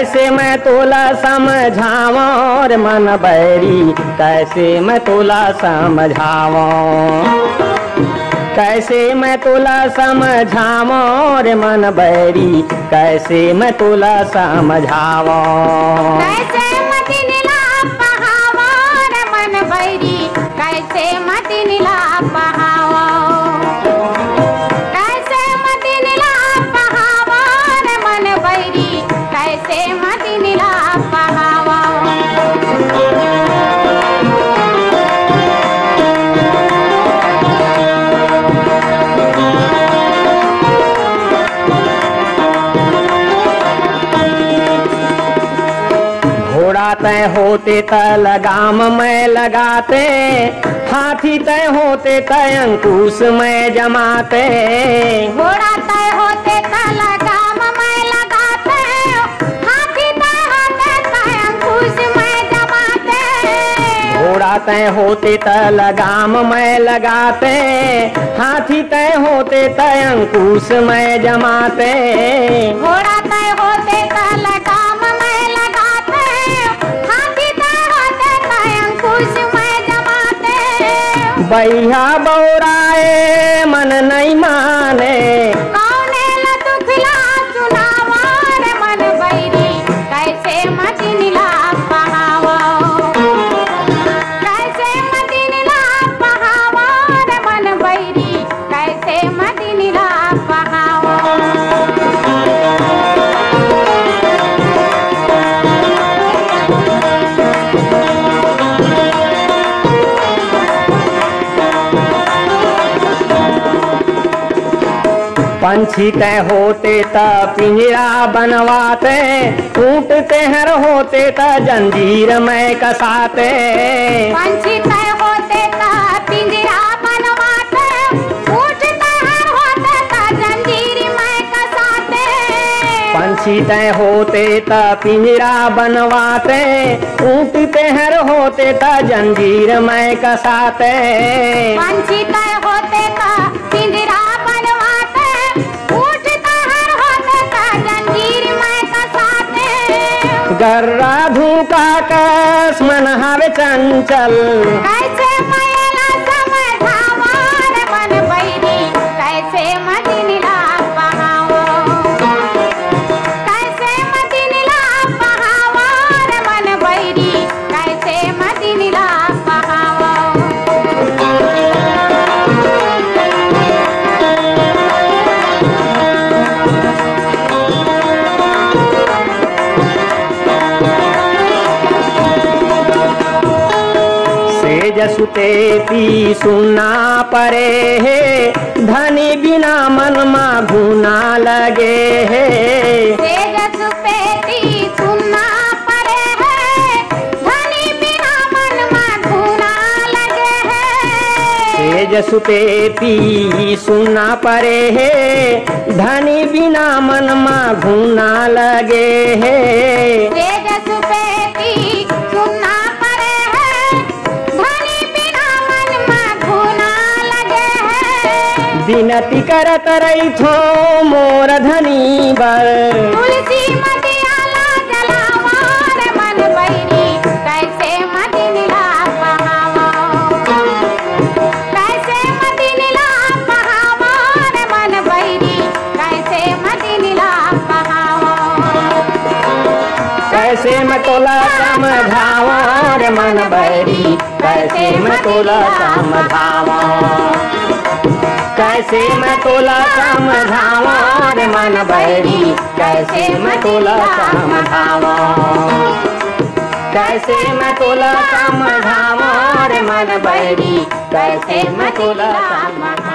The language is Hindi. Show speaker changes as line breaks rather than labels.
कैसे मैं तोला समझाऊं रे मन बैरी, कैसे मैं तोला समझाऊं, कैसे मैं तोला समझाऊं रे मन बैरी, कैसे मैं तोला समझाऊं।
कैसे मति नीला पहावा रे मन बैरी, कैसे मति नीला पहावा, कैसे मति नीला पहावा रे मन बैरी, कैसे मति नीला पहावा।
घोड़ा तय होते त लगाम में लगाते, हाथी तय होते त अंकुश में जमाते।
घोड़ा तय होते त लगाम में लगाते, हाथी तय होते त अंकुश में जमाते।
घोड़ा तय होते त लगाम में लगाते, हाथी तय होते त अंकुश में जमाते।
घोड़ा तय होते त लगाम में लगाते, हाथी तय होते त अंकुश में जमाते।
बैहा बौराए मन नहीं माने,
कौने ल दुखला सुनावा रे मन बैरी, कैसे मति नीला पहावा, कैसे मति नीला पहावा रे मन बैरी, कैसे मति नीला पहावा।
पंछी तय होते त पिंजरा बनवाते, ऊंट तेहर होते त जंजीर में कसाते।
पंछी तय होते त पिंजरा बनवाते, ऊंट तेहर होते त जंजीर में कसाते।
पंछी तय होते त पिंजरा बनवाते, ऊंट तेहर होते त जंजीर में कसाते।
पंछी तय होते त पिंजरा बनवाते, ऊंट तेहर होते त जंजीर में कसाते।
गर्रा धूका कस मन हवे चंचल,
कैसे मैला समझावा रे मन बैरी, कैसे मति नीला पहावा, कैसे मति नीला पहावा रे मन बैरी, कैसे मति नीला पहावा।
सेज सुते पी सुना परे है, धनी बिना मन मा घूना लगे है।
सेज सुपेटी सुनना परे है, धनी बिना मन में घूना लगे है।
सेज सुते पी सुना परे है, धनी बिना मन मा घूना लगे है।
सेज सुपेटी सुनना परे है, धनी बिना मन में घूना लगे है।
विनती करत रही थो मोर धनी बर,
तुलसी मटियाला जलावा रे मन बैरी, कैसे मति नीला पहावा, कैसे मति नीला पहावा रे मन बैरी, कैसे मति नीला पहावा।
कैसे मैं तोला समझावा रे मन बैरी, कैसे मैं तोला समझावा, कैसे मैं तोला समझावा रे मन बैरी, कैसे मैं तोला समझावा, कैसे मैं तोला समझावा रे मन बैरी, कैसे मैं तोला समझावा।